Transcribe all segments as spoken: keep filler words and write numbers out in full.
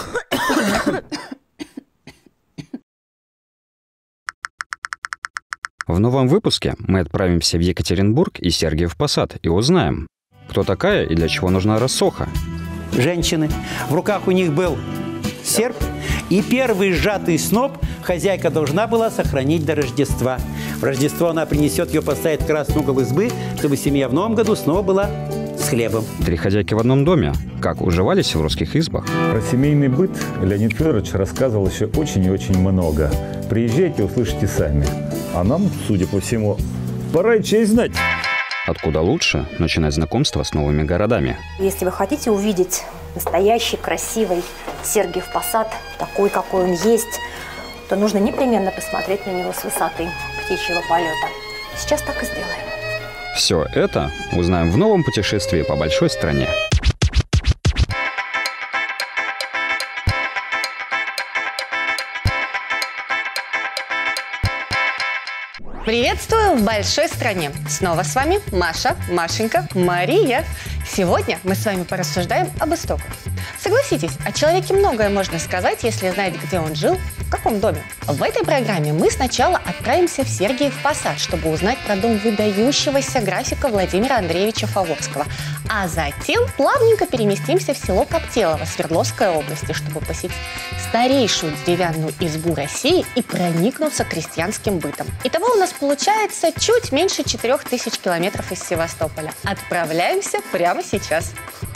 В новом выпуске мы отправимся в Екатеринбург и Сергиев Посад и узнаем, кто такая и для чего нужна рассоха. Женщины. В руках у них был серп, и первый сжатый сноп хозяйка должна была сохранить до Рождества. В Рождество она принесет ее, поставит в красный угол избы, чтобы семья в новом году снова была с хлебом. Три хозяйки в одном доме. Как уживались в русских избах. Про семейный быт Леонид Федорович рассказывал еще очень и очень много. Приезжайте, услышите сами. А нам, судя по всему, пора и честь знать. Откуда лучше начинать знакомство с новыми городами. Если вы хотите увидеть настоящий, красивый Сергиев Посад, такой, какой он есть, то нужно непременно посмотреть на него с высоты птичьего полета. Сейчас так и сделаем. Все это узнаем в новом путешествии по большой стране. Приветствую в большой стране! Снова с вами Маша, Машенька, Мария. Сегодня мы с вами порассуждаем об истоках. Согласитесь, о человеке многое можно сказать, если знать, где он жил, в каком доме. В этой программе мы сначала отправимся в Сергиев Посад, чтобы узнать про дом выдающегося графика Владимира Андреевича Фаворского. А затем плавненько переместимся в село Коптелово Свердловской области, чтобы посетить старейшую деревянную избу России и проникнуться крестьянским бытом. Итого у нас получается чуть меньше четырех тысяч километров из Севастополя. Отправляемся прямо сейчас.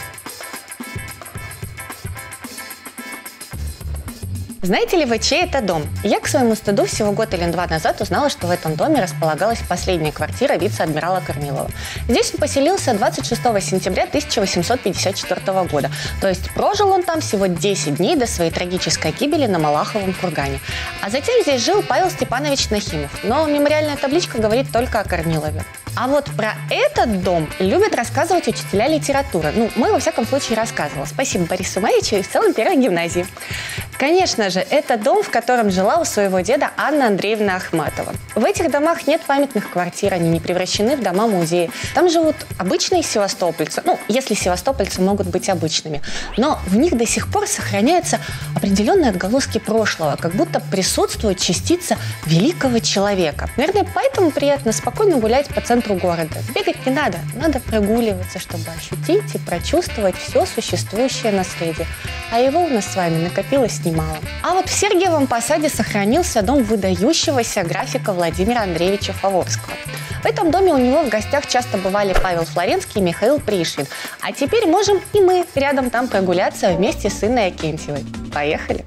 Знаете ли вы, чей это дом? Я, к своему стыду, всего год или два назад узнала, что в этом доме располагалась последняя квартира вице-адмирала Корнилова. Здесь он поселился двадцать шестого сентября тысяча восемьсот пятьдесят четвёртого года. То есть прожил он там всего десять дней до своей трагической гибели на Малаховом кургане. А затем здесь жил Павел Степанович Нахимов. Но мемориальная табличка говорит только о Корнилове. А вот про этот дом любят рассказывать учителя литературы. Ну, мы, во всяком случае, рассказывала. Спасибо Борису Марьевичу и в целом первой гимназии. Конечно же, это дом, в котором жила у своего деда Анна Андреевна Ахматова. В этих домах нет памятных квартир, они не превращены в дома-музеи. Там живут обычные севастопольцы, ну, если севастопольцы могут быть обычными. Но в них до сих пор сохраняются определенные отголоски прошлого, как будто присутствует частица великого человека. Наверное, поэтому приятно спокойно гулять по центру города. Бегать не надо, надо прогуливаться, чтобы ощутить и прочувствовать все существующее наследие. А его у нас с вами накопилось немало. А вот в Сергиевом Посаде сохранился дом выдающегося графика Владимира Андреевича Фаворского. В этом доме у него в гостях часто бывали Павел Флоренский и Михаил Пришвин. А теперь можем и мы рядом там прогуляться вместе с Инной Акентьевой. Поехали!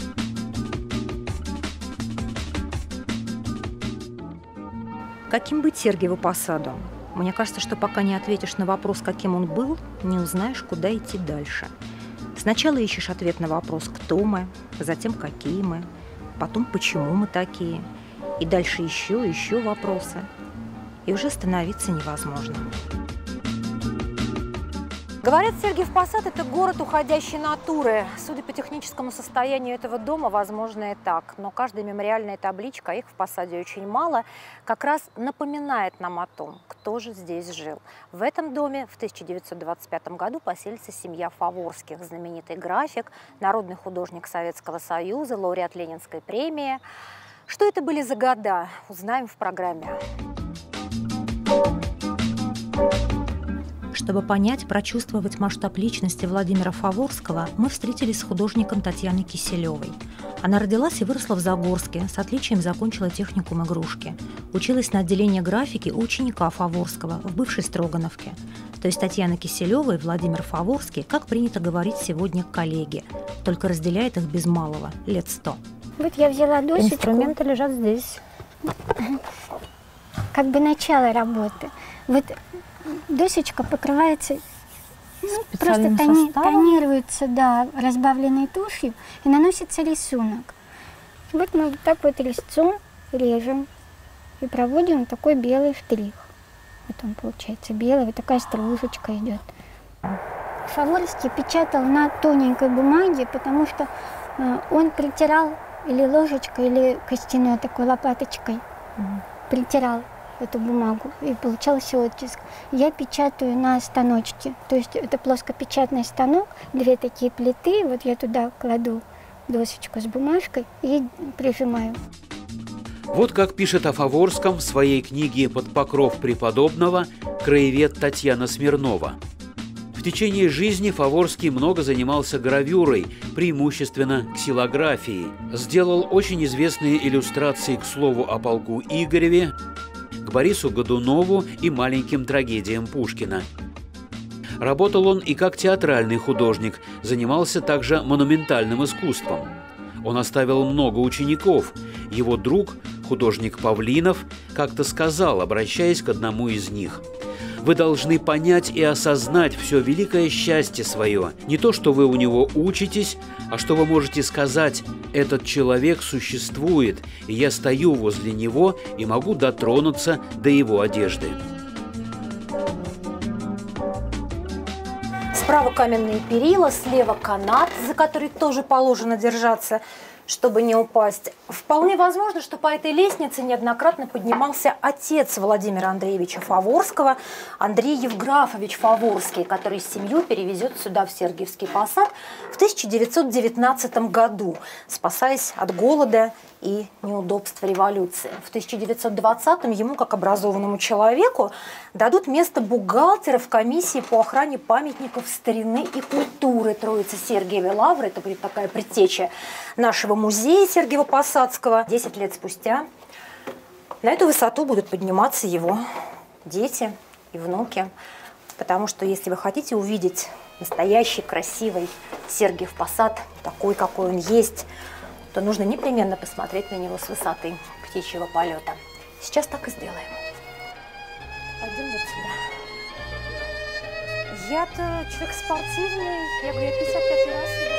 Каким быть Сергиеву Посаду? Мне кажется, что пока не ответишь на вопрос, каким он был, не узнаешь, куда идти дальше. Сначала ищешь ответ на вопрос, кто мы, затем какие мы, потом почему мы такие, и дальше еще, еще вопросы. И уже становиться невозможно. Говорят, Сергиев Посад – это город уходящей натуры. Судя по техническому состоянию этого дома, возможно и так. Но каждая мемориальная табличка, а их в Посаде очень мало, как раз напоминает нам о том, кто же здесь жил. В этом доме в тысяча девятьсот двадцать пятом году поселится семья Фаворских, знаменитый график, народный художник Советского Союза, лауреат Ленинской премии. Что это были за года, узнаем в программе. Чтобы понять, прочувствовать масштаб личности Владимира Фаворского, мы встретились с художником Татьяной Киселевой. Она родилась и выросла в Загорске, с отличием закончила техникум игрушки. Училась на отделении графики у ученика Фаворского в бывшей Строгановке. То есть Татьяна Киселева и Владимир Фаворский, как принято говорить сегодня, коллеги, только разделяет их без малого, лет сто. Вот я взяла досочку. Инструменты лежат здесь. Как бы начало работы. Вот досочка покрывается, ну, просто тони, тонируется, да, разбавленной тушью и наносится рисунок. Вот мы вот так вот резцом режем и проводим такой белый штрих. Вот он получается белый, вот такая стружечка идет. Фаворский печатал на тоненькой бумаге, потому что э, он притирал или ложечкой, или костяной такой лопаточкой, mm-hmm. притирал эту бумагу, и получался оттиск. Я печатаю на станочке, то есть это плоскопечатный станок, две такие плиты, вот я туда кладу досочку с бумажкой и прижимаю. Вот как пишет о Фаворском в своей книге «Под покров преподобного» краевед Татьяна Смирнова. В течение жизни Фаворский много занимался гравюрой, преимущественно ксилографией. Сделал очень известные иллюстрации к слову о полку Игореве, к Борису Годунову и маленьким трагедиям Пушкина. Работал он и как театральный художник, занимался также монументальным искусством. Он оставил много учеников. Его друг, художник Павлинов, как-то сказал, обращаясь к одному из них: «Вы должны понять и осознать все великое счастье свое. Не то, что вы у него учитесь, а что вы можете сказать: этот человек существует, и я стою возле него и могу дотронуться до его одежды». Справа каменные перила, слева канат, за который тоже положено держаться, чтобы не упасть. Вполне возможно, что по этой лестнице неоднократно поднимался отец Владимира Андреевича Фаворского, Андрей Евграфович Фаворский, который семью перевезет сюда, в Сергиевский Посад, в тысяча девятьсот девятнадцатом году, спасаясь от голода и неудобств революции. В тысяча девятьсот двадцатом ему, как образованному человеку, дадут место бухгалтера в комиссии по охране памятников старины и культуры Троицы Сергиевой Лавры. Это будет такая предтеча нашего музея Сергиево-Посадского. Десять лет спустя на эту высоту будут подниматься его дети и внуки. Потому что если вы хотите увидеть настоящий красивый Сергиев Посад, такой, какой он есть, то нужно непременно посмотреть на него с высоты птичьего полета. Сейчас так и сделаем. Пойдем вот сюда. Я-то человек спортивный. Я говорю, я пятьдесят пятый раз сюда.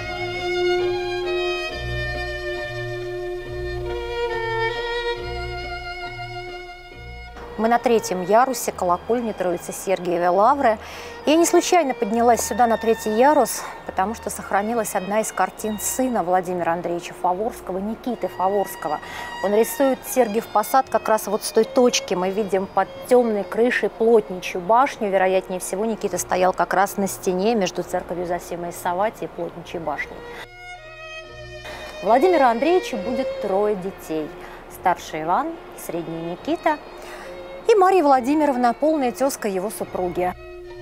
Мы на третьем ярусе колокольни Троицы Сергиевой Лавры. Я не случайно поднялась сюда на третий ярус, потому что сохранилась одна из картин сына Владимира Андреевича Фаворского, Никиты Фаворского. Он рисует Сергиев Посад как раз вот с той точки. Мы видим под темной крышей Плотничью башню. Вероятнее всего, Никита стоял как раз на стене между церковью Зосимой Саввати и Плотничьей башней. Владимира Андреевича будет трое детей. Старший Иван, средний Никита и Марья Владимировна, полная тезка его супруги.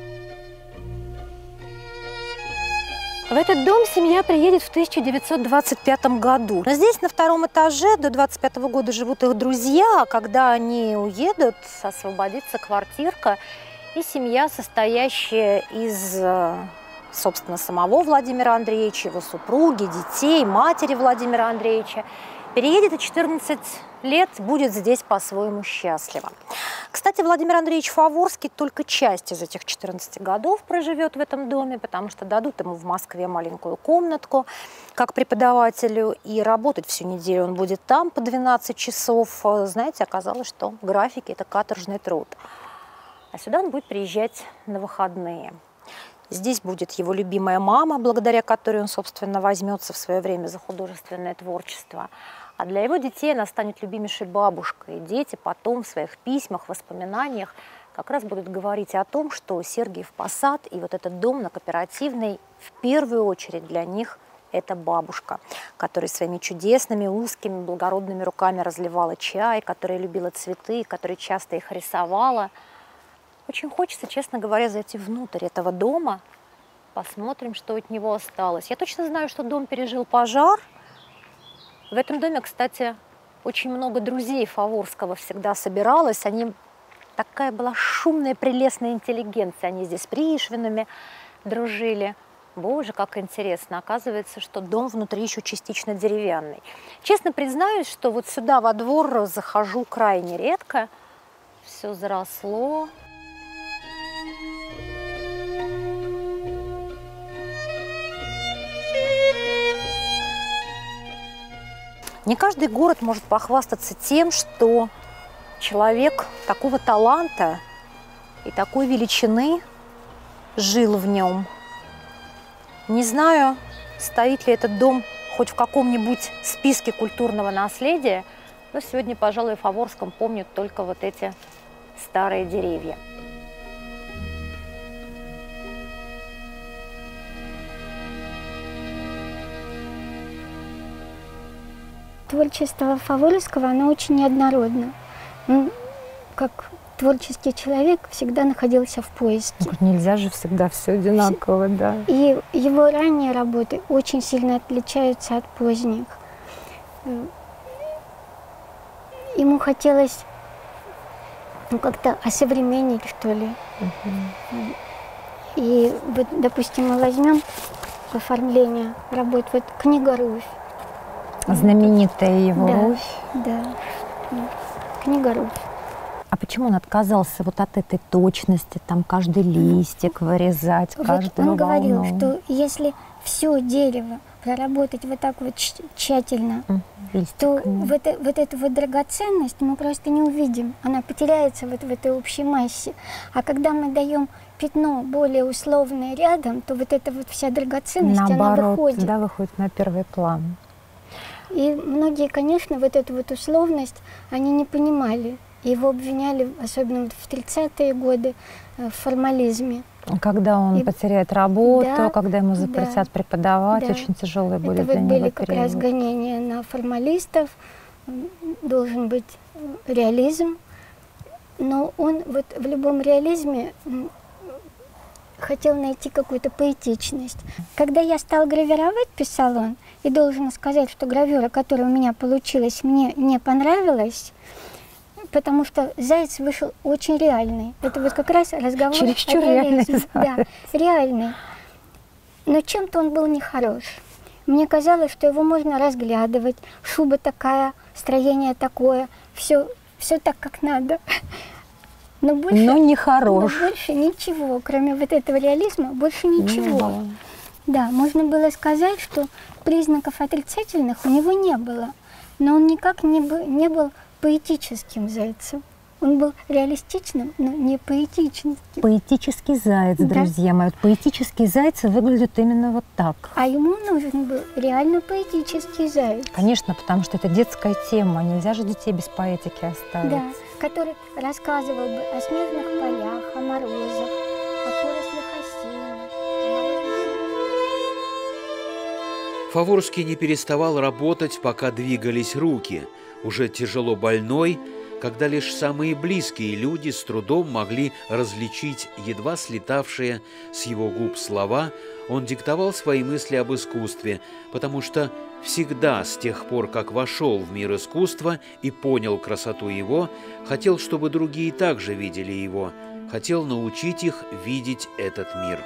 В этот дом семья приедет в тысяча девятьсот двадцать пятом году. Но здесь на втором этаже до двадцать пятого года живут их друзья, а когда они уедут, освободится квартирка, и семья, состоящая из, собственно, самого Владимира Андреевича, его супруги, детей, матери Владимира Андреевича, переедет и четырнадцать лет будет здесь по-своему счастлива. Кстати, Владимир Андреевич Фаворский только часть из этих четырнадцати годов проживет в этом доме, потому что дадут ему в Москве маленькую комнатку как преподавателю, и работать всю неделю он будет там по двенадцать часов. Знаете, оказалось, что в графике это каторжный труд. А сюда он будет приезжать на выходные. Здесь будет его любимая мама, благодаря которой он, собственно, возьмется в свое время за художественное творчество. А для его детей она станет любимейшей бабушкой. И дети потом в своих письмах, воспоминаниях как раз будут говорить о том, что Сергиев Посад и вот этот дом на Кооперативной в первую очередь для них это бабушка, которая своими чудесными, узкими, благородными руками разливала чай, которая любила цветы, которая часто их рисовала. Очень хочется, честно говоря, зайти внутрь этого дома, посмотрим, что от него осталось. Я точно знаю, что дом пережил пожар. В этом доме, кстати, очень много друзей Фаворского всегда собиралось. Они, такая была шумная, прелестная интеллигенция. Они здесь с Пришвинами дружили. Боже, как интересно. Оказывается, что дом внутри еще частично деревянный. Честно признаюсь, что вот сюда во двор захожу крайне редко. Все заросло. Не каждый город может похвастаться тем, что человек такого таланта и такой величины жил в нем. Не знаю, стоит ли этот дом хоть в каком-нибудь списке культурного наследия, но сегодня, пожалуй, в Фаворском помнят только вот эти старые деревья. творчество Фаворского, оно очень неоднородно. Он, как творческий человек, всегда находился в поиске. Нельзя же всегда все одинаково, да. И его ранние работы очень сильно отличаются от поздних. Ему хотелось, ну, как-то осовременить, что ли. Uh-huh. И вот, допустим, мы возьмем оформление работ, вот книга «Руфь». Знаменитая его да, «Руфь». Да, книга «Руфь». А почему он отказался вот от этой точности, там каждый листик вырезать, каждую волну? Он говорил, что если все дерево проработать вот так вот тщательно, mm, то вот, вот эту вот драгоценность мы просто не увидим. Она потеряется вот в этой общей массе. А когда мы даем пятно более условное рядом, то вот эта вот вся драгоценность, наоборот, она выходит. Да, выходит на первый план. И многие, конечно, вот эту вот условность, они не понимали. Его обвиняли, особенно в тридцатые годы, в формализме. Когда он и... потеряет работу, да, когда ему запретят да, преподавать, да. Очень тяжелые были Это для вот него были как раз гонения на формалистов, должен быть реализм. Но он вот в любом реализме хотел найти какую-то поэтичность. Когда я стал гравировать, писал он, и должен сказать, что гравюра, которая у меня получилась, мне не понравилась, потому что заяц вышел очень реальный. Это вот как раз разговор Чересчур о реализме. реальный. Да, реальный. Но чем-то он был нехорош. Мне казалось, что его можно разглядывать. Шуба такая, строение такое, все, все так, как надо. Но больше, но не хорош. Но больше ничего, кроме вот этого реализма, больше ничего. Не да, можно было сказать, что признаков отрицательных у него не было. Но он никак не, бы, не был поэтическим зайцем. Он был реалистичным, но не поэтичным. Поэтический заяц, да. Друзья мои. Поэтические зайцы выглядят именно вот так. А ему нужен был реально поэтический заяц. Конечно, потому что это детская тема. Нельзя же детей без поэтики оставить. Да, который рассказывал бы о снежных полях, о морозах, о порослях осин. Фаворский не переставал работать, пока двигались руки. Уже тяжело больной, когда лишь самые близкие люди с трудом могли различить едва слетавшие с его губ слова, он диктовал свои мысли об искусстве, потому что всегда с тех пор, как вошел в мир искусства и понял красоту его, хотел, чтобы другие также видели его, хотел научить их видеть этот мир.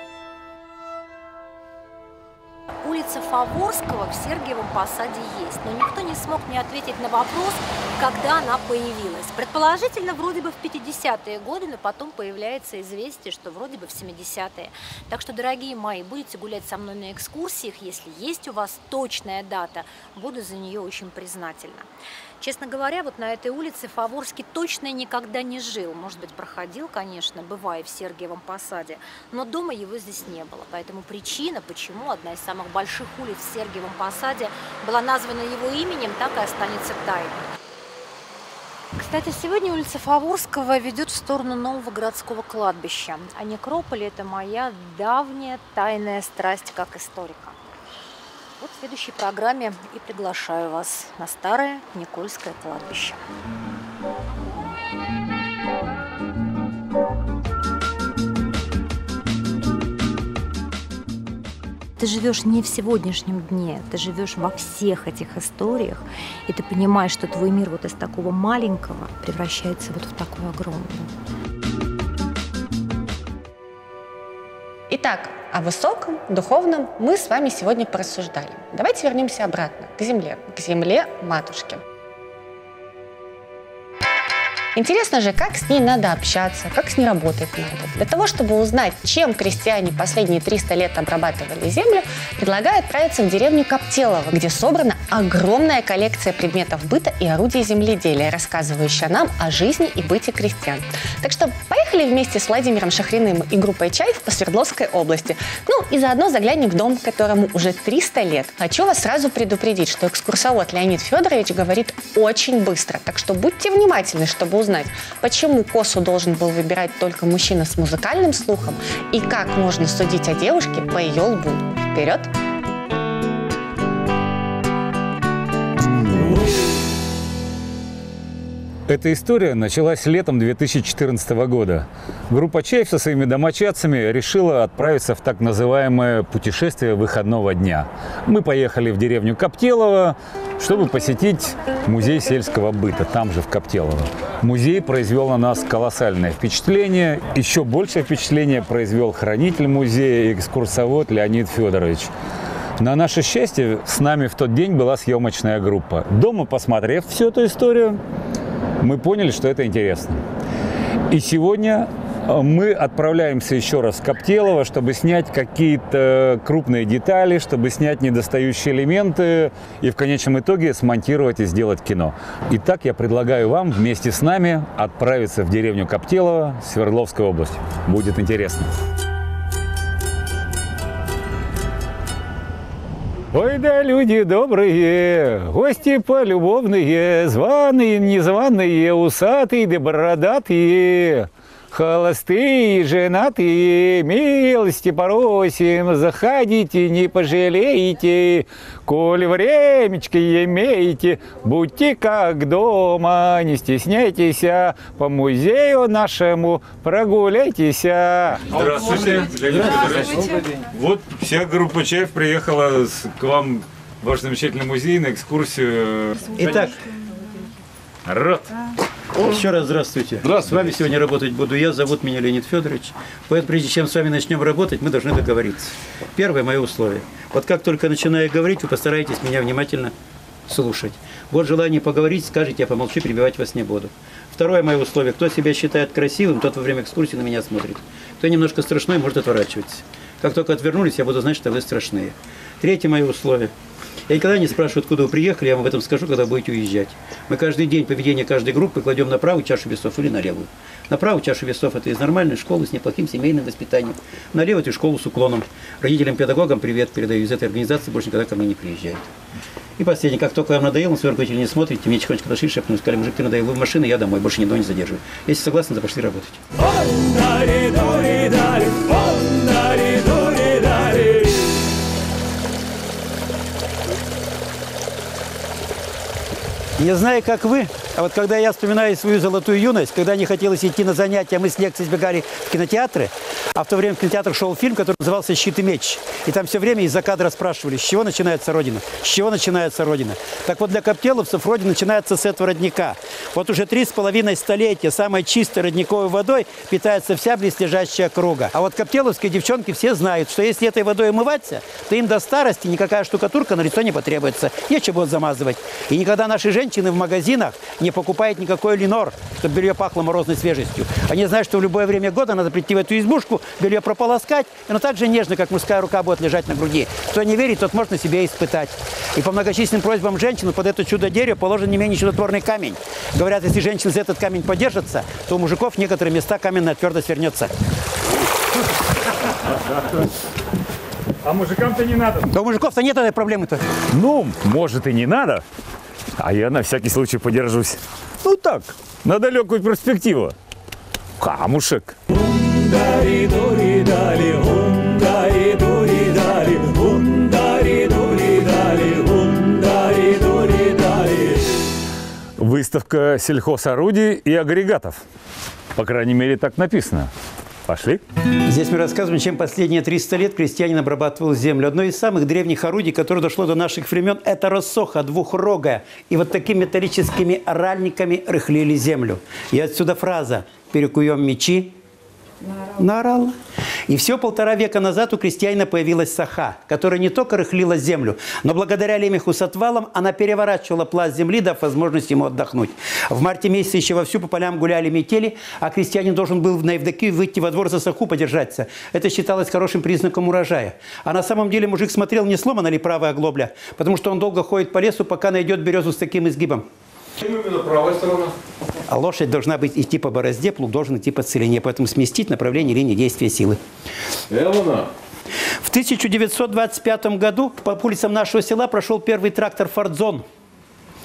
Улица Фаворского в Сергиевом Посаде есть, но никто не смог мне ответить на вопрос, когда она появилась. Предположительно, вроде бы в пятидесятые годы, но потом появляется известие, что вроде бы в семидесятые. Так что, дорогие мои, будете гулять со мной на экскурсиях, если есть у вас точная дата, буду за нее очень признательна. Честно говоря, вот на этой улице Фаворский точно никогда не жил. Может быть, проходил, конечно, бывая в Сергиевом Посаде, но дома его здесь не было. Поэтому причина, почему одна из самых больших улиц в Сергиевом Посаде была названа его именем, так и останется тайной. Кстати, сегодня улица Фаворского ведет в сторону нового городского кладбища. А некрополь – это моя давняя тайная страсть как историка. Вот в следующей программе и приглашаю вас на старое Никольское кладбище. Ты живешь не в сегодняшнем дне, ты живешь во всех этих историях, и ты понимаешь, что твой мир вот из такого маленького превращается вот в такой огромный. Итак, о высоком, духовном мы с вами сегодня порассуждали. Давайте вернемся обратно, к земле, к земле матушки. Интересно же, как с ней надо общаться, как с ней работать надо. Для того, чтобы узнать, чем крестьяне последние триста лет обрабатывали землю, предлагаю отправиться в деревню Коптелово, где собрана огромная коллекция предметов быта и орудий земледелия, рассказывающая нам о жизни и быте крестьян. Так что поехали вместе с Владимиром Шахриным и группой «Чайф» по Свердловской области. Ну и заодно заглянем в дом, которому уже триста лет. Хочу вас сразу предупредить, что экскурсовод Леонид Федорович говорит очень быстро, так что будьте внимательны, чтобы узнать, почему косу должен был выбирать только мужчина с музыкальным слухом и как можно судить о девушке по ее лбу. Вперед! Эта история началась летом две тысячи четырнадцатого года. Группа Чаев со своими домочадцами решила отправиться в так называемое путешествие выходного дня. Мы поехали в деревню Коптелово, чтобы посетить музей сельского быта, там же в Коптелово. Музей произвел на нас колоссальное впечатление. Еще большее впечатление произвел хранитель музея и экскурсовод Леонид Федорович. На наше счастье, с нами в тот день была съемочная группа. Дома, посмотрев всю эту историю, мы поняли, что это интересно. И сегодня мы отправляемся еще раз в Коптелово, чтобы снять какие-то крупные детали, чтобы снять недостающие элементы и в конечном итоге смонтировать и сделать кино. Итак, я предлагаю вам вместе с нами отправиться в деревню Коптелово, Свердловской области. Будет интересно. Ой, да люди добрые, гости полюбовные, званые, незваные, усатые да бородатые, холостые, женатые, милости просим, заходите, не пожалеете, коль времечко имеете, будьте как дома, не стесняйтесь, по музею нашему прогуляйтесь. Здравствуйте, Здравствуйте. Вот вся группа Чаев приехала к вам в ваш замечательный музей на экскурсию. Итак, Рад. Еще раз здравствуйте. Здравствуйте. С вами сегодня работать буду я, зовут меня Леонид Федорович. Поэтому прежде чем с вами начнем работать, мы должны договориться. Первое мое условие. Вот как только начинаю говорить, вы постараетесь меня внимательно слушать. Вот желание поговорить, скажите, я помолчу, перебивать вас не буду. Второе мое условие. Кто себя считает красивым, тот во время экскурсии на меня смотрит. Кто немножко страшной, может отворачиваться. Как только отвернулись, я буду знать, что вы страшные. Третье мое условие. Я никогда не спрашиваю, откуда вы приехали, я вам об этом скажу, когда будете уезжать. Мы каждый день поведение каждой группы кладем на правую чашу весов или на левую. На правую чашу весов это из нормальной школы с неплохим семейным воспитанием. На левую это школу с уклоном. Родителям, педагогам привет передаю из этой организации, больше никогда ко мне не приезжают. И последнее, как только вам надоело, свой руководитель не смотрите, мне тихонечко подошли, шепнули, сказали, мужик, ты надоел, вы в машину, я домой, больше никого не задерживаю. Если согласны, то пошли работать. Не знаю, как вы, а вот когда я вспоминаю свою золотую юность, когда не хотелось идти на занятия, мы с лекцией сбегали в кинотеатры, а в то время в кинотеатр шел фильм, который назывался «Щит и меч». И там все время из-за кадра спрашивали, с чего начинается Родина, с чего начинается Родина. Так вот, для коптеловцев Родина начинается с этого родника. Вот уже три с половиной столетия самой чистой родниковой водой питается вся близлежащая округа. А вот коптеловские девчонки все знают, что если этой водой умываться, то им до старости никакая штукатурка на лицо не потребуется, нечего будет замазывать. И никогда наши женщины в магазинах не покупают никакой линор, чтобы белье пахло морозной свежестью. Они знают, что в любое время года надо прийти в эту избушку, белье прополоскать, и оно так же нежно, как мужская рука будет лежать на груди. Кто не верит, тот может на себе испытать. И по многочисленным просьбам женщин под это чудо-дерево положен не менее чудотворный камень. Говорят, если женщины за этот камень подержатся, то у мужиков в некоторые места каменная твердость вернется. А мужикам-то не надо. Да у мужиков-то нет этой проблемы-то. Ну, может и не надо, а я на всякий случай подержусь. Ну так, на далекую перспективу. Камушек. Выставка сельхозорудий и агрегатов. По крайней мере, так написано. Пошли. Здесь мы рассказываем, чем последние триста лет крестьянин обрабатывал землю. Одно из самых древних орудий, которое дошло до наших времен, это рассоха двухрогая. И вот такими металлическими оральниками рыхлили землю. И отсюда фраза «перекуем мечи на орал». И всего полтора века назад у крестьянина появилась саха, которая не только рыхлила землю, но благодаря лемеху с отвалом она переворачивала пласт земли, дав возможность ему отдохнуть. В марте месяце еще вовсю по полям гуляли метели, а крестьянин должен был на Евдокию выйти во двор за саху подержаться. Это считалось хорошим признаком урожая. А на самом деле мужик смотрел, не сломана ли правая оглобля, потому что он долго ходит по лесу, пока найдет березу с таким изгибом. Именно правая сторона. А лошадь должна быть идти по борозде, плуг должен идти по целине, поэтому сместить направление линии действия силы. Элона. В тысяча девятьсот двадцать пятом году по улицам нашего села прошел первый трактор «Фордзон».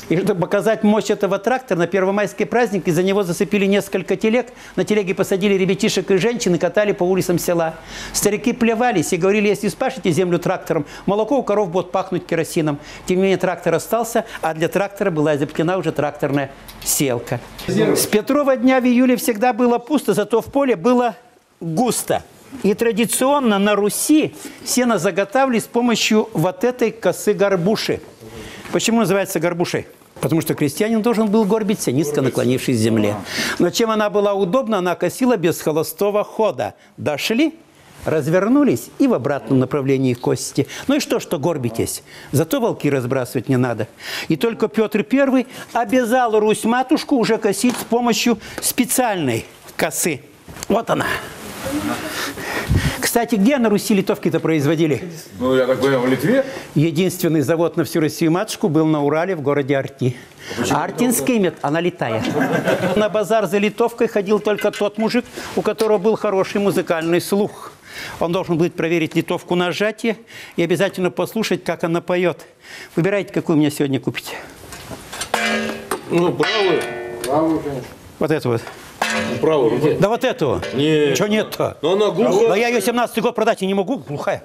И чтобы показать мощь этого трактора, на первомайский праздник из-за него зацепили несколько телег. На телеге посадили ребятишек и женщин и катали по улицам села. Старики плевались и говорили, если спашете землю трактором, молоко у коров будет пахнуть керосином. Тем не менее, трактор остался, а для трактора была изобретена уже тракторная селка. С Петрова дня в июле всегда было пусто, зато в поле было густо. И традиционно на Руси сено заготавливали с помощью вот этой косы-горбуши. Почему называется горбушей? Потому что крестьянин должен был горбиться, низко наклонившись к земле. Но чем она была удобна, она косила без холостого хода. Дошли, развернулись и в обратном направлении кости. Ну и что, что горбитесь? Зато волки разбрасывать не надо. И только Петр Первый обязал Русь-матушку уже косить с помощью специальной косы. Вот она. Кстати, где на Руси литовки-то производили? Ну, я так понимаю, в Литве? Единственный завод на всю Россию матушку был на Урале в городе Арти. Почему? Артинский мед, она летая. На базар за литовкой ходил только тот мужик, у которого был хороший музыкальный слух. Он должен будет проверить литовку на сжатие и обязательно послушать, как она поет. Выбирайте, какую мне сегодня купите. Ну, правую. Правую, конечно. Вот эту вот. Правую руку. Да вот эту. Нет. Чего нет-то? Но она глухая. Но я ее семнадцатый год продать и не могу, глухая.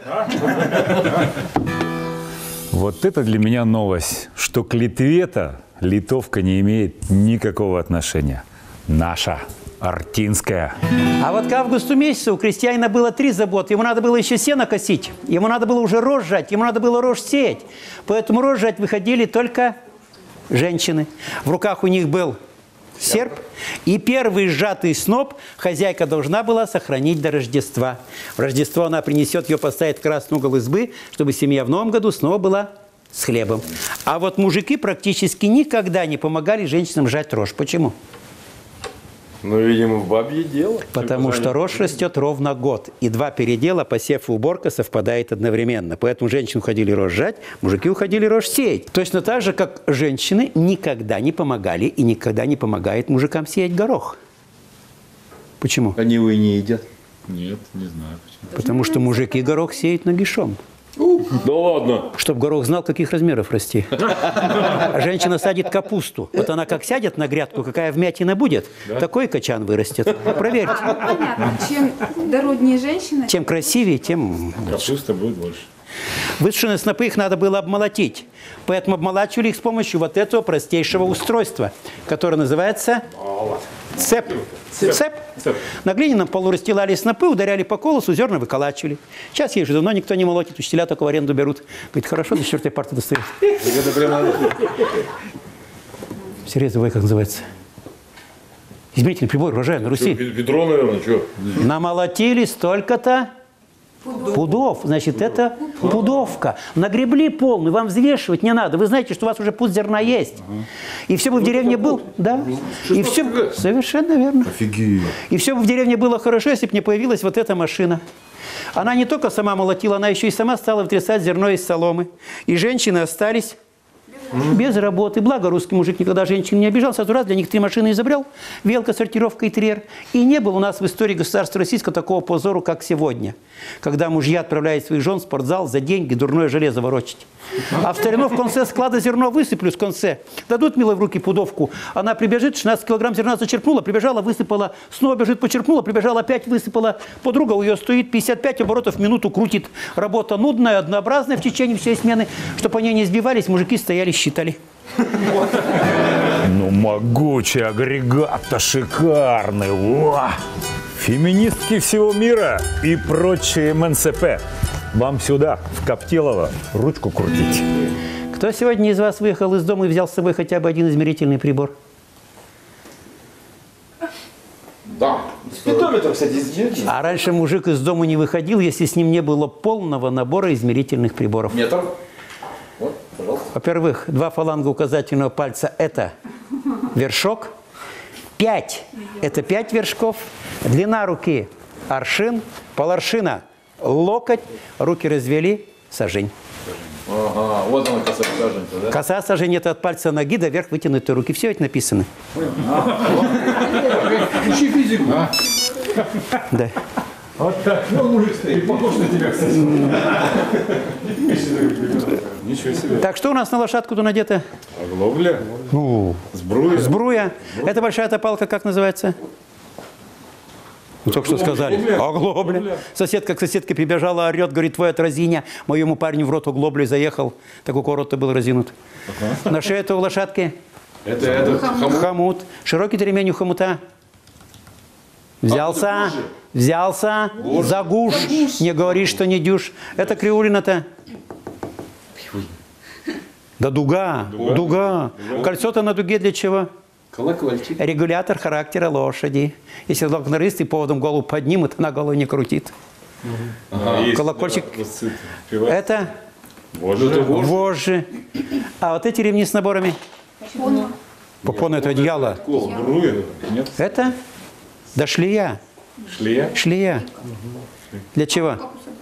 Вот это для меня новость, что к Литве-то литовка не имеет никакого отношения. Наша, артинская. А вот к августу месяцу у крестьянина было три заботы. Ему надо было еще сено косить, ему надо было уже рожь жать, ему надо было рожь сеять. Поэтому рожь жать выходили только женщины. В руках у них был серп, и первый сжатый сноп хозяйка должна была сохранить до Рождества. В Рождество она принесет ее, поставит в красный угол избы, чтобы семья в новом году снова была с хлебом. А вот мужики практически никогда не помогали женщинам жать рожь. Почему? Ну, видимо, в бабье дело. Потому что рожь растет ровно год. И два передела, посев и уборка, совпадает одновременно. Поэтому женщины уходили рожь жать, мужики уходили рожь сеять. Точно так же, как женщины никогда не помогали и никогда не помогают мужикам сеять горох. Почему? Они его и не едят. Нет, не знаю почему. Потому что мужики горох сеют нагишом. Да ладно. Чтоб горох знал, каких размеров расти. А женщина садит капусту. Вот она как сядет на грядку, какая вмятина будет, да? Такой качан вырастет. Проверьте. Понятно. Чем дороднее женщина, тем красивее, тем... Капуста будет больше. Высушенные снопы их надо было обмолотить. Поэтому обмолачивали их с помощью вот этого простейшего устройства, которое называется цеп. Цеп. Цеп. Цеп. На глиняном полу расстилали снопы, ударяли по колосу, зерна выколачивали. Сейчас их же давно никто не молотит, учителя только в аренду берут. Говорит, хорошо, до четвертой парты достают. Серьезно, как называется? Измерительный прибор, урожай на Руси. Ведро, наверное, что? Намолотили столько-то пудов. пудов. Значит, это пудовка. Нагребли полную, вам взвешивать не надо. Вы знаете, что у вас уже пуд зерна есть. Ага. И все бы в деревне было... Да. И все... Совершенно верно. Офигеть. И все бы в деревне было хорошо, если бы не появилась вот эта машина. Она не только сама молотила, она еще и сама стала вытрясать зерно из соломы. И женщины остались... без работы. Благо, русский мужик никогда женщин не обижал. Сразу раз для них три машины изобрел. Велка, сортировка и трьер. И не было у нас в истории государства российского такого позору, как сегодня. Когда мужья отправляют своих жен в спортзал за деньги дурное железо ворочать. А в старину в конце склада зерно высыплю с конце. Дадут милой в руки пудовку. Она прибежит, шестнадцать килограмм зерна зачерпнула, прибежала, высыпала. Снова бежит, почерпнула, прибежала, опять высыпала. Подруга у ее стоит, пятьдесят пять оборотов в минуту крутит. Работа нудная, однообразная в течение всей смены. Чтобы они не сбивались, мужики стояли, считали. Ну, могучий агрегат-то шикарный. Уа! Феминистки всего мира и прочие эм эн эс пэ. Вам сюда, в Коптелово, ручку крутить. Кто сегодня из вас выехал из дома и взял с собой хотя бы один измерительный прибор? Да. Спидометр, кстати, измерительный. А раньше мужик из дома не выходил, если с ним не было полного набора измерительных приборов. Метр. Вот, пожалуйста. Во-первых, два фаланга указательного пальца – это вершок. Пять – это пять вершков. Длина руки – аршин. Поларшина – локоть. Руки развели – сажень. Ага, вот она коса сажень, да? Коса сажень – это от пальца ноги до вверх вытянутой руки. Все это написано. Учи физику. Да. Вот так. Ну, мужик стоит, похож на тебя, кстати. Ничего себе. Так, что у нас на лошадку-то надето? Оглобля. Ну, сбруя. Сбруя. Это большая топалка, как называется? Ну, только что сказали. Оглобля. Оглобля. Соседка к соседке прибежала, орет, говорит, твой от разиня. Моему парню в рот оглоблю заехал. Такой рот-то был разинут. Ага. На шее этого лошадки? Это, это хомут. Хомут. Широкий ремень у хомута. Взялся, а, взялся, Боже. За гуш. Не говори, что не дюш. Это криулина-то. Да дуга, дуга. дуга. дуга. Кольцо-то на дуге для чего? Колокольчик. Регулятор характера лошади. Если локнорыст и поводом голову поднимет, она голову не крутит. Ага. Колокольчик. Да, это вожжи. вожжи. А вот эти ремни с наборами? Попона. Попона это одеяло. Нет. Это? Да шлея. Шлея? Шлея. Угу. Для чего?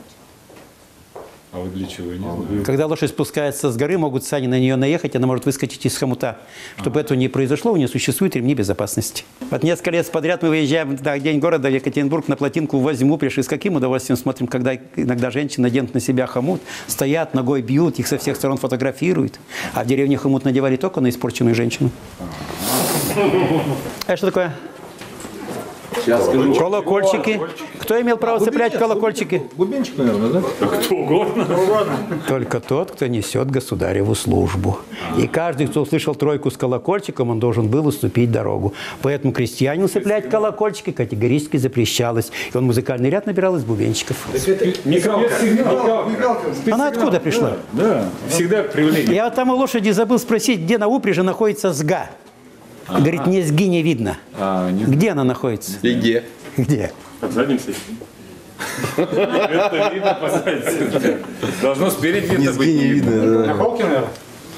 А вы для чего? Не знаю. Когда лошадь спускается с горы, могут сани на нее наехать, она может выскочить из хомута. Чтобы ага. этого не произошло, у нее существуют ремни безопасности. Вот несколько лет подряд мы выезжаем на день города в Екатеринбург, на плотинку возьму, пришли с каким удовольствием смотрим, когда иногда женщины наденут на себя хомут, стоят, ногой бьют, их со всех сторон фотографируют. А в деревне хомут надевали только на испорченную женщину. А что такое? Сейчас скажу. Колокольчики. Кто имел право цеплять колокольчики? Бубенчик, наверное, да? Кто угодно. Только тот, кто несет государеву службу. И каждый, кто услышал тройку с колокольчиком, он должен был уступить дорогу. Поэтому крестьянину цеплять колокольчики категорически запрещалось. И он музыкальный ряд набирал из бубенчиков. Она откуда пришла? Да, всегда привлечение. Я вот там у лошади забыл спросить, где на упряжи находится сга. Ага. Говорит, низги не видно. А, не... Где она находится? И где? Где? Под задницей. Это видно по заднице. Должно спереди видно быть. Низги не видно. На холке, наверное?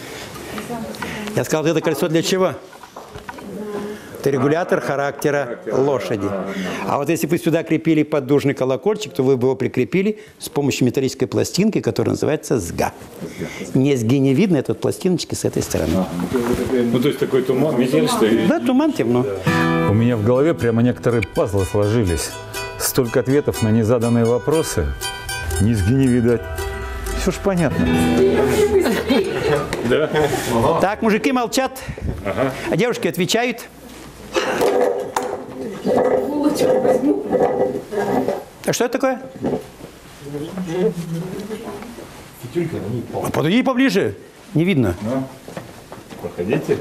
Я сказал, это кольцо для чего? Это регулятор характера лошади. А вот если бы сюда крепили поддужный колокольчик, то вы бы его прикрепили с помощью металлической пластинки, которая называется сга. Низги не видно, это вот пластиночки с этой стороны. А, ну, то есть такой туман, метель, что ли? Да, туман темно. У меня в голове прямо некоторые пазлы сложились. Столько ответов на незаданные вопросы. Низги не видать. Все ж понятно. Да. Так, мужики молчат, ага. а девушки отвечают. А что это такое? А подойди поближе. Не видно. Ну, проходите.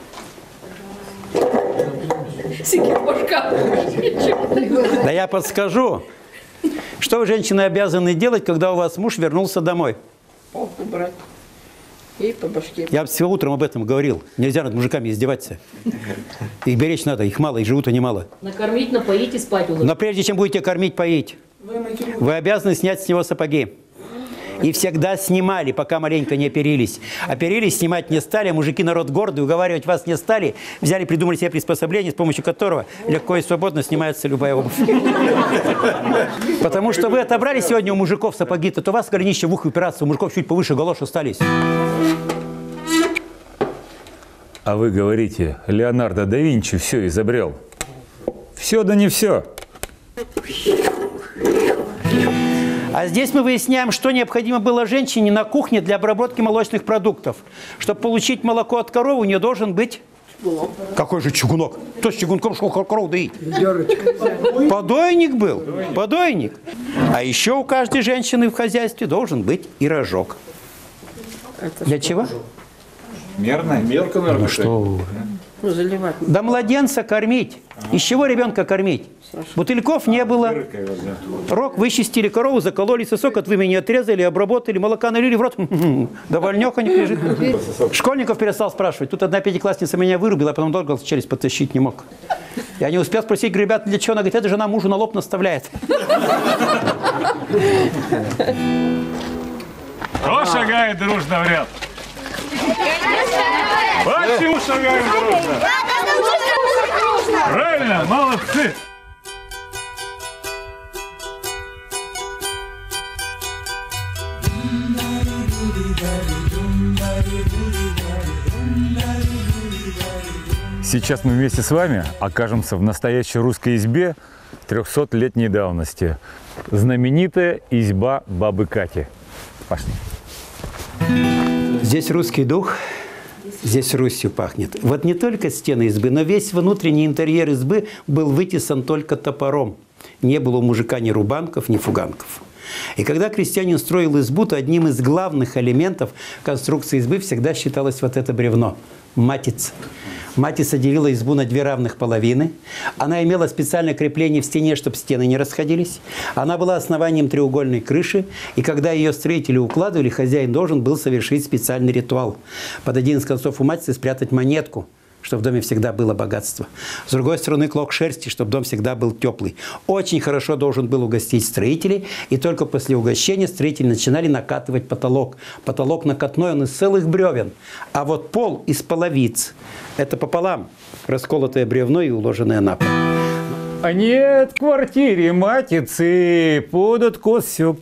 Да я подскажу. Что вы, женщины, обязаны делать, когда у вас муж вернулся домой? О, убрать. И по башке. Я всего утром об этом говорил. Нельзя над мужиками издеваться. Их беречь надо, их мало, их живут они мало. Накормить, напоить и спать уложить. Но прежде чем будете кормить, поить, вы обязаны снять с него сапоги. И всегда снимали, пока маленько не оперились. Оперились, снимать не стали, а мужики народ гордый, уговаривать вас не стали. Взяли, придумали себе приспособление, с помощью которого легко и свободно снимается любая обувь. Потому что вы отобрали сегодня у мужиков сапоги-то, то у вас голенища в ухо упираться, у мужиков чуть повыше галош остались. А вы говорите, Леонардо да Винчи все изобрел. Все да не все. А здесь мы выясняем, что необходимо было женщине на кухне для обработки молочных продуктов. Чтобы получить молоко от коровы, у нее должен быть... Чугунок. Какой же чугунок? Кто с чугунком шел корову доить? Подойник был. Подойник. Подойник. А еще у каждой женщины в хозяйстве должен быть и рожок. Это для чего? Мерная? Мелко, наверное. Ну что? Ну, заливать. Да младенца кормить. Из чего ребенка кормить? Бутыльков не было. Рог вычистили, корову закололи, сосок от вымени отрезали, обработали, молока налили в рот. Довольнёхонек лежит. Школьников перестал спрашивать. Тут одна пятиклассница меня вырубила, а потом долго челюсть подтащить не мог. Я не успел спросить, ребята, для чего? Она говорит, это жена мужу на лоб наставляет. Кто шагает дружно в ряд? Почему шагаем дружно? Правильно, молодцы! Сейчас мы вместе с вами окажемся в настоящей русской избе трехсотлетней давности. Знаменитая изба бабы Кати. Пошли. Здесь русский дух, здесь Русью пахнет. Вот не только стены избы, но весь внутренний интерьер избы был вытесан только топором. Не было у мужика ни рубанков, ни фуганков. И когда крестьянин строил избу, то одним из главных элементов конструкции избы всегда считалось вот это бревно – матица. Матица делила избу на две равных половины. Она имела специальное крепление в стене, чтобы стены не расходились. Она была основанием треугольной крыши. И когда ее строители укладывали, хозяин должен был совершить специальный ритуал. Под один из концов у матицы спрятать монетку, чтобы в доме всегда было богатство. С другой стороны, клок шерсти, чтобы дом всегда был теплый. Очень хорошо должен был угостить строителей, и только после угощения строители начинали накатывать потолок. Потолок накатной, он из целых бревен. А вот пол из половиц. Это пополам расколотое бревно и уложенное на пол. А нет в квартире матицы, подот кос все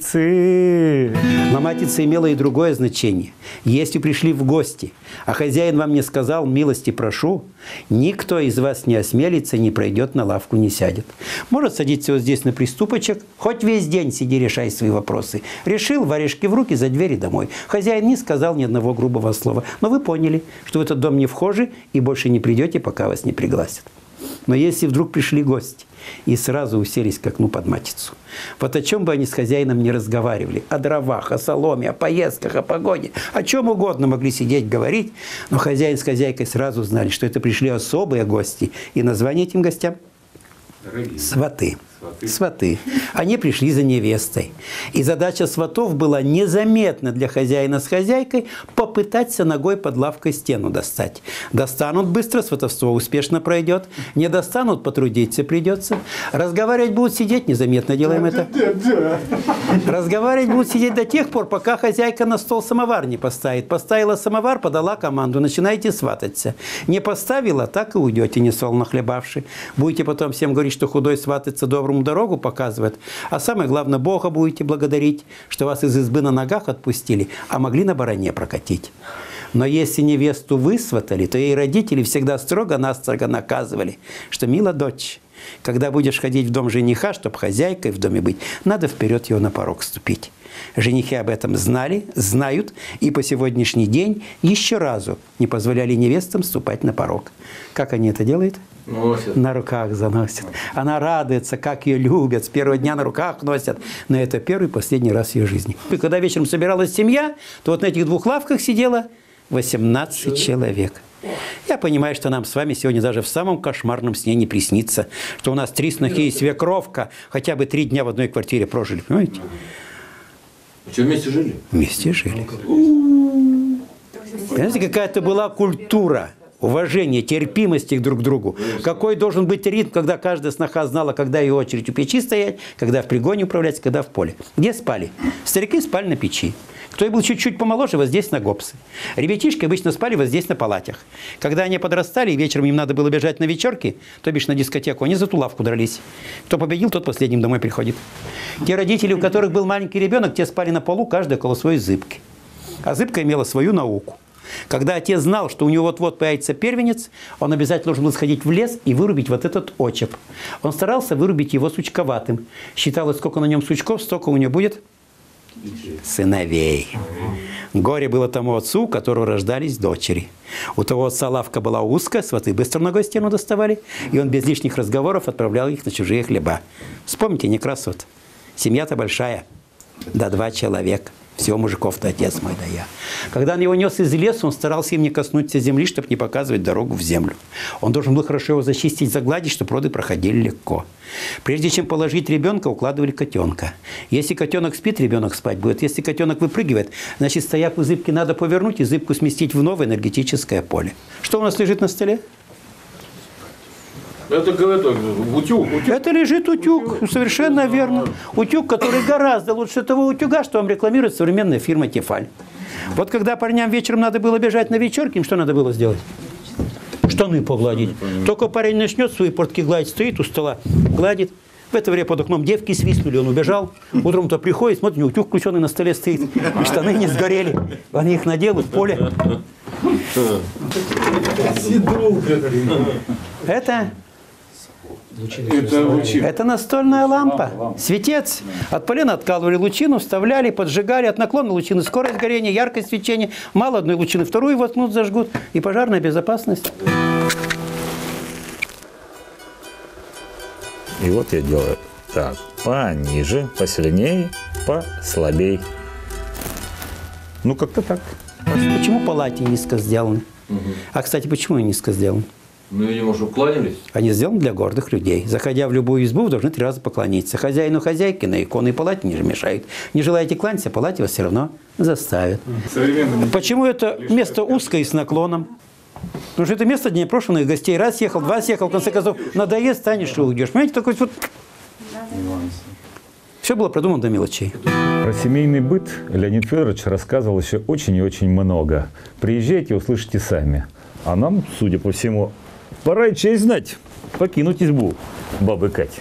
катицы. Но матица имела и другое значение. Если пришли в гости, а хозяин вам не сказал «милости прошу», никто из вас не осмелится, не пройдет, на лавку не сядет. Может садиться вот здесь на приступочек, хоть весь день сиди, решай свои вопросы. Решил, варежки в руки, за двери домой. Хозяин не сказал ни одного грубого слова. Но вы поняли, что в этот дом не вхожи и больше не придете, пока вас не пригласят. Но если вдруг пришли гости и сразу уселись к окну под матицу, вот о чем бы они с хозяином не разговаривали, о дровах, о соломе, о поездках, о погоде, о чем угодно могли сидеть, говорить, но хозяин с хозяйкой сразу знали, что это пришли особые гости. И название этим гостям? Дорогие. Сваты. Сваты. Сваты. Они пришли за невестой. И задача сватов была незаметно для хозяина с хозяйкой попытаться ногой под лавкой стену достать. Достанут быстро, сватовство успешно пройдет. Не достанут, потрудиться придется. Разговаривать будут сидеть, незаметно делаем это. Разговаривать будут сидеть до тех пор, пока хозяйка на стол самовар не поставит. Поставила самовар, подала команду, начинаете свататься. Не поставила, так и уйдете, не сол нахлебавши. Будете потом всем говорить, что худой сватается, доброму дорогу показывает. А самое главное, Бога будете благодарить, что вас из избы на ногах отпустили, а могли на баране прокатить. Но если невесту высватали, то ей родители всегда строго-настрого наказывали, что, мила дочь, когда будешь ходить в дом жениха, чтобы хозяйкой в доме быть, надо вперед его на порог ступить. Женихи об этом знали, знают, и по сегодняшний день еще разу не позволяли невестам ступать на порог. Как они это делают? Носят. На руках заносят. Она радуется, как ее любят, с первого дня на руках носят. Но это первый и последний раз в ее жизни. И когда вечером собиралась семья, то вот на этих двух лавках сидело восемнадцать человек. Я понимаю, что нам с вами сегодня даже в самом кошмарном сне не приснится, что у нас три снохи и свекровка хотя бы три дня в одной квартире прожили, понимаете? Что, вместе жили? Вместе жили. Понимаете, какая-то была культура. Уважение, терпимости друг к другу. Какой должен быть ритм, когда каждая сноха знала, когда ее очередь у печи стоять, когда в пригоне управлять, когда в поле. Где спали? Старики спали на печи. Кто был чуть-чуть помоложе, вот здесь на гопсы. Ребятишки обычно спали вот здесь на палатях. Когда они подрастали, и вечером им надо было бежать на вечерки, то бишь на дискотеку, они за ту лавку дрались. Кто победил, тот последним домой приходит. Те родители, у которых был маленький ребенок, те спали на полу, каждый около своей зыбки. А зыбка имела свою науку. Когда отец знал, что у него вот-вот появится первенец, он обязательно должен был сходить в лес и вырубить вот этот очеп. Он старался вырубить его сучковатым. Считалось, сколько на нем сучков, столько у него будет сыновей. Горе было тому отцу, у которого рождались дочери. У того отца лавка была узкая, сваты быстро ногой стену доставали, и он без лишних разговоров отправлял их на чужие хлеба. Вспомните, не красот. Семья-то большая, да два человека. Всего мужиков-то отец мой, да я. Когда он его нес из леса, он старался им не коснуться земли, чтобы не показывать дорогу в землю. Он должен был хорошо его зачистить, загладить, чтобы роды проходили легко. Прежде чем положить ребенка, укладывали котенка. Если котенок спит, ребенок спать будет. Если котенок выпрыгивает, значит, стояк у зыбки надо повернуть и зыбку сместить в новое энергетическое поле. Что у нас лежит на столе? Это, это утюг, утюг. Это лежит утюг, совершенно верно. Утюг, который гораздо лучше того утюга, что вам рекламирует современная фирма Тефаль. Вот когда парням вечером надо было бежать на вечерки, им что надо было сделать? Штаны погладить. Только парень начнет свои портки гладить, стоит у стола, гладит. В это время под окном девки свистнули, он убежал. Утром-то приходит, смотрит, у него утюг включенный на столе стоит. И штаны не сгорели. Они их надел в поле. Это Это лучина. Это настольная лампа. лампа. Светец. От полена откалывали лучину, вставляли, поджигали. От наклона лучины скорость горения, яркость свечения. Мало одной лучины, вторую воткнут, зажгут. И пожарная безопасность. И вот я делаю так. Пониже, посильнее, послабей. Ну, как-то так. Почему палати низко сделаны? Угу. А, кстати, почему они низко сделаны? Ну, видимо, чтобы кланялись. Они сделаны для гордых людей. Заходя в любую избу, вы должны три раза поклониться. Хозяину, хозяйке на иконы и палате не мешают. Не желаете кланяться, палате вас все равно заставят. Современный. Почему это место узкое и с наклоном? Потому что это место для непрошенных гостей. Раз съехал, два съехал, в конце концов, надоест, станешь и уйдешь. Понимаете, такой вот... Все было продумано до мелочей. Про семейный быт Леонид Федорович рассказывал еще очень и очень много. Приезжайте, услышите сами. А нам, судя по всему, пора и честь знать. Покинуть избу бабы Кати.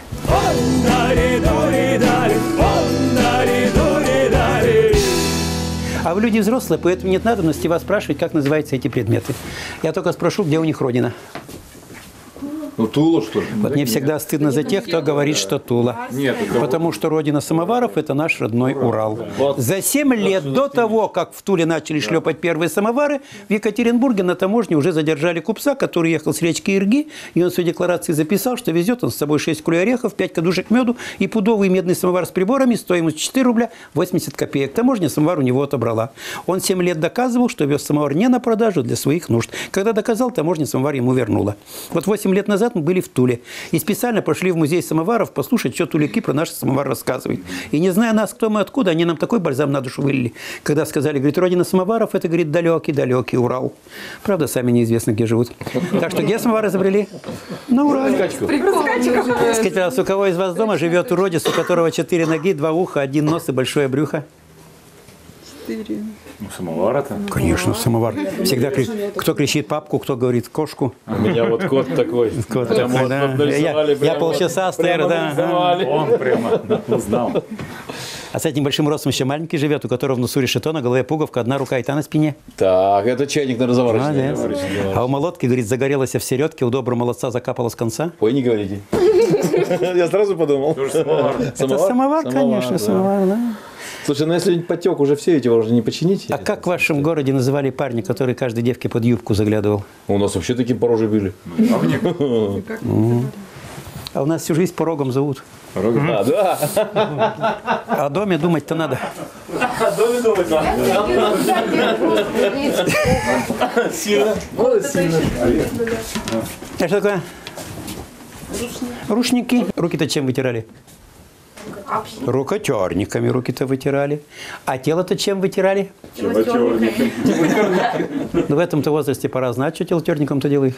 А вы люди взрослые, поэтому нет надобности вас спрашивать, как называются эти предметы. Я только спрошу, где у них родина. Ну, Тула, что ли? Вот мне всегда стыдно за тех, кто говорит, что Тула. Нет, потому что родина самоваров – это наш родной Урал. За семь лет до того, как в Туле начали шлепать первые самовары, в Екатеринбурге на таможне уже задержали купца, который ехал с речки Ирги, и он в своей декларации записал, что везет он с собой шесть кулей орехов, пять кадушек меду и пудовый медный самовар с приборами стоимостью четыре рубля восемьдесят копеек. Таможня самовар у него отобрала. Он семь лет доказывал, что вез самовар не на продажу, для своих нужд. Когда доказал, таможня самовар ему вернула. Вот восемь лет назад мы были в Туле. И специально пошли в музей самоваров послушать, что туляки про наш самовар рассказывают. И не зная нас, кто мы, откуда, они нам такой бальзам на душу вылили. Когда сказали, говорит, родина самоваров, это, говорит, далекий-далекий Урал. Правда, сами неизвестно, где живут. Так что где самовар изобрели? На Урале. Скажите, раз у кого из вас дома живет уродец, у которого четыре ноги, два уха, один нос и большое брюхо? Четыре. Ну, самовар-то. Конечно, самовар. Всегда кричит. Кто кричит папку, кто говорит кошку. У меня вот кот такой. Кот такой, да. Я, я полчаса стою, да. Он прямо узнал. А с этим большим ростом еще маленький живет, у которого в носу решето, на голове пуговка, одна рука и та на спине. Так, это чайник, наверное, заворачивает. А у молотки, говорит, загорелась в середке, у доброго молодца закапала с конца. Ой, не говорите. Я сразу подумал. Это самовар, конечно, самовар, да. Слушай, ну если потек уже все, эти уже не починить. А как в вашем городе называли парня, который каждой девке под юбку заглядывал? У нас вообще такие по роже били. А у нас всю жизнь порогом зовут. Порогом? А, да. О доме думать-то надо. О доме думать надо. Сильно. Вот сильно. А что такое? Рушники. Руки-то чем вытирали? Рукотерниками руки-то вытирали. А тело-то чем вытирали? Телотерником. Ну, в этом-то возрасте пора знать, что телотерником-то делают.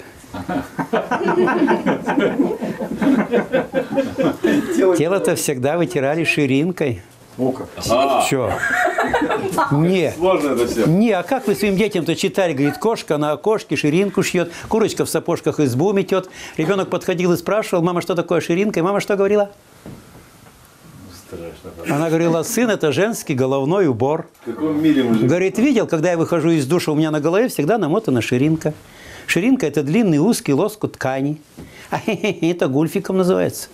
Тело-то всегда вытирали ширинкой. О, как. Что? Не. Сложно это все. Не, а как вы своим детям-то читали? Говорит, кошка на окошке ширинку шьет, курочка в сапожках избу метет. Ребенок подходил и спрашивал, мама, что такое ширинка? И мама что говорила? Она говорила, сын, это женский головной убор. В каком мире мы живем? Говорит, видел, когда я выхожу из душа, у меня на голове всегда намотана ширинка. Ширинка – это длинный узкий лоскут ткани. А это гульфиком называется.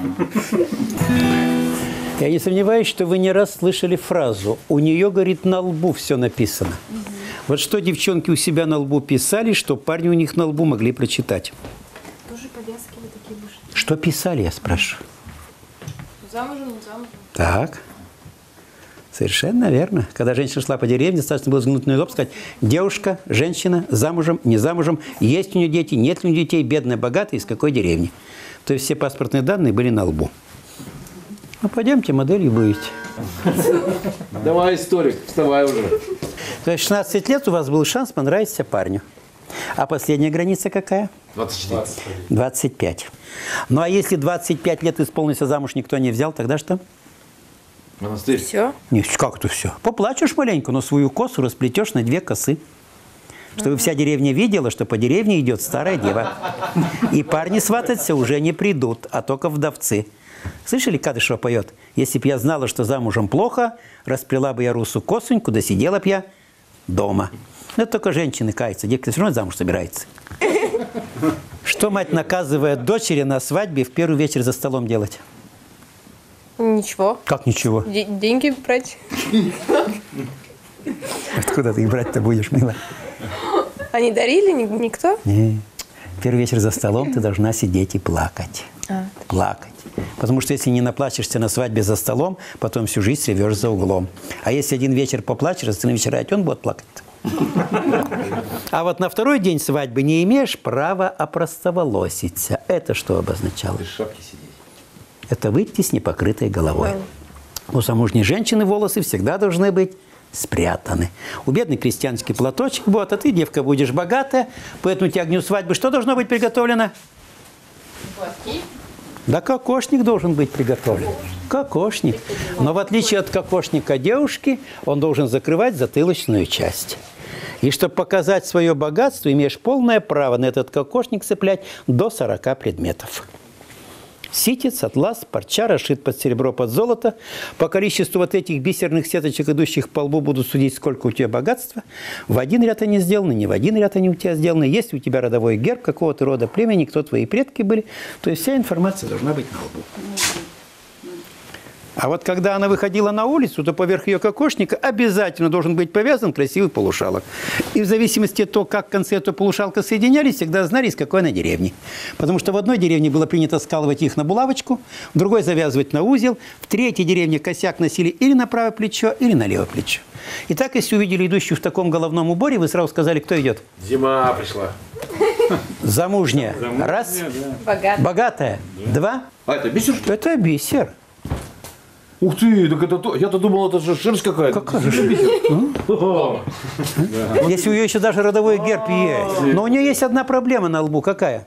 Я не сомневаюсь, что вы не раз слышали фразу «у нее, говорит, на лбу все написано». Вот что девчонки у себя на лбу писали, что парни у них на лбу могли прочитать. Тоже повязки вот такие вышли. Что писали, я спрашиваю? Замужем, не замужем. Так. Совершенно верно. Когда женщина шла по деревне, достаточно было взглянуть на лоб, сказать, девушка, женщина, замужем, не замужем, есть у нее дети, нет ли у нее детей, бедная, богатая, из какой деревни. То есть все паспортные данные были на лбу. Ну, пойдемте, моделью будете. Давай, историк, вставай уже. То есть шестнадцать лет у вас был шанс понравиться парню. А последняя граница какая? двадцать четыре. двадцать пять. Ну, а если двадцать пять лет исполнился, замуж никто не взял, тогда что? Монастырь. Все? Нет, как это все? Поплачешь маленько, но свою косу расплетешь на две косы. Чтобы вся деревня видела, что по деревне идет старая дева. И парни свататься уже не придут, а только вдовцы. Слышали, Кадышева поет? Если б я знала, что замужем плохо, расплела бы я русу косоньку, да сидела б я дома. Но это только женщины каются, девка все равно замуж собирается. Что мать наказывает дочери на свадьбе в первый вечер за столом делать? Ничего. Как ничего? Д- деньги брать. Откуда ты их брать-то будешь, мила? Они дарили? Ни- Никто? Не. Первый вечер за столом ты должна сидеть и плакать. А. Плакать. Потому что если не наплачешься на свадьбе за столом, потом всю жизнь ревешь за углом. А если один вечер поплачешь, остальные вечера опять он будет плакать. А вот на второй день свадьбы не имеешь права опростоволоситься. Это что обозначало? Без шапки сидеть. Это выйти с непокрытой головой. У замужней женщины волосы всегда должны быть спрятаны. У бедной крестьянский платочек, вот, а ты, девка, будешь богатая, поэтому тебе к дню свадьбы что должно быть приготовлено? Платки. Да кокошник должен быть приготовлен. Кокошник. Но в отличие от кокошника девушки, он должен закрывать затылочную часть. И чтобы показать свое богатство, имеешь полное право на этот кокошник цеплять до сорока предметов. Ситец, атлас, парча, расшит под серебро, под золото. По количеству вот этих бисерных сеточек, идущих по лбу, будут судить, сколько у тебя богатства. В один ряд они сделаны, не в один ряд они у тебя сделаны. Есть у тебя родовой герб, какого ты рода племени, кто твои предки были. То есть вся информация должна быть на лбу. А вот когда она выходила на улицу, то поверх ее кокошника обязательно должен быть повязан красивый полушалок. И в зависимости от того, как концы этого полушалка соединялись, всегда знали, из какой она деревни. Потому что в одной деревне было принято скалывать их на булавочку, в другой завязывать на узел, в третьей деревне косяк носили или на правое плечо, или на левое плечо. И так, если увидели идущую в таком головном уборе, вы сразу сказали, кто идет? Зима пришла. Замужняя. Замужняя, Раз. да. Богатая. Богатая. Да. Два. А, это бисер? Это бисер. Ух ты, так это то. Я-то думал, это же шерсть какая-то. Какая же бисер? Если у нее еще даже родовой герб есть. Но у нее есть одна проблема на лбу. Какая?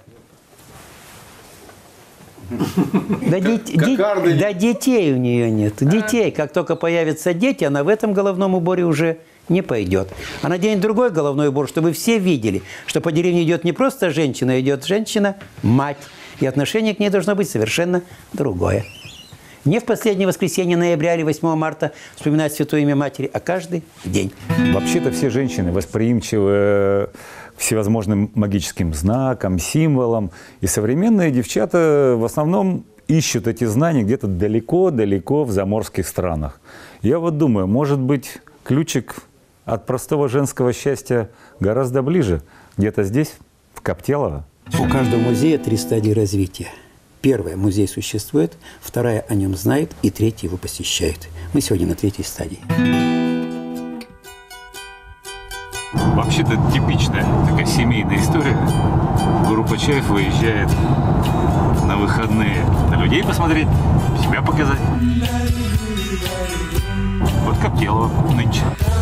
Да, дет- де- да детей у нее нет. Детей. Как только появятся дети, она в этом головном уборе уже не пойдет. А наденет другой головной убор, чтобы все видели, что по деревне идет не просто женщина, а идет женщина-мать. И отношение к ней должно быть совершенно другое. Не в последнее воскресенье ноября или восьмого марта вспоминать святое имя матери, а каждый день. Вообще-то все женщины восприимчивы к всевозможным магическим знакам, символам. И современные девчата в основном ищут эти знания где-то далеко-далеко в заморских странах. Я вот думаю, может быть, ключик от простого женского счастья гораздо ближе, где-то здесь, в Коптелово. У каждого музея три стадии развития. Первая – музей существует, вторая – о нем знает, и третья – его посещает. Мы сегодня на третьей стадии. Вообще-то типичная такая семейная история. Группа Чаев выезжает на выходные на людей посмотреть, себя показать. Вот Коптелово нынче.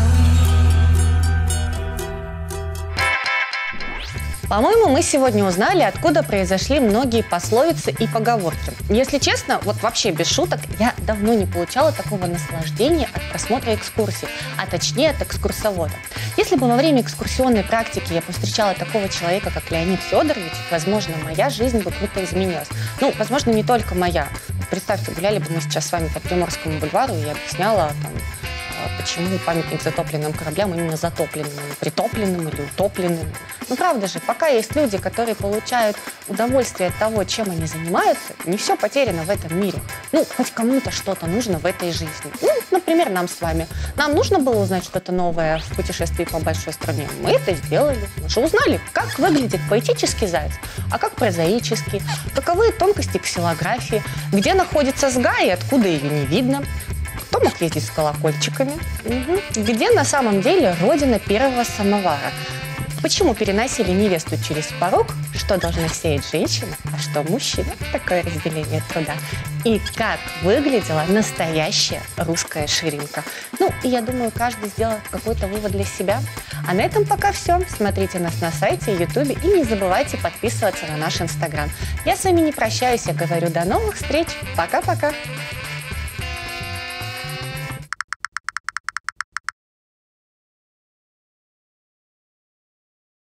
По-моему, мы сегодня узнали, откуда произошли многие пословицы и поговорки. Если честно, вот вообще без шуток, я давно не получала такого наслаждения от просмотра экскурсий, а точнее от экскурсовода. Если бы во время экскурсионной практики я повстречала такого человека, как Леонид Федорович, возможно, моя жизнь бы круто изменилась. Ну, возможно, не только моя. Представьте, гуляли бы мы сейчас с вами по Приморскому бульвару, и я объясняла там, почему памятник затопленным кораблям именно затопленным, а не притопленным или утопленным. Ну, правда же, пока есть люди, которые получают удовольствие от того, чем они занимаются, не все потеряно в этом мире. Ну, хоть кому-то что-то нужно в этой жизни. Ну, например, нам с вами. Нам нужно было узнать что-то новое в путешествии по большой стране. Мы это сделали. Мы же узнали, как выглядит поэтический заяц, а как прозаический, каковы тонкости ксилографии, где находится сга и откуда ее не видно. Кто мог ездить с колокольчиками? Угу. Где на самом деле родина первого самовара? Почему переносили невесту через порог? Что должна сеять женщина, а что мужчина? Такое разделение труда. И как выглядела настоящая русская ширинка. Ну, и я думаю, каждый сделал какой-то вывод для себя. А на этом пока все. Смотрите нас на сайте, ютубе и не забывайте подписываться на наш инстаграм. Я с вами не прощаюсь, я говорю до новых встреч. Пока-пока.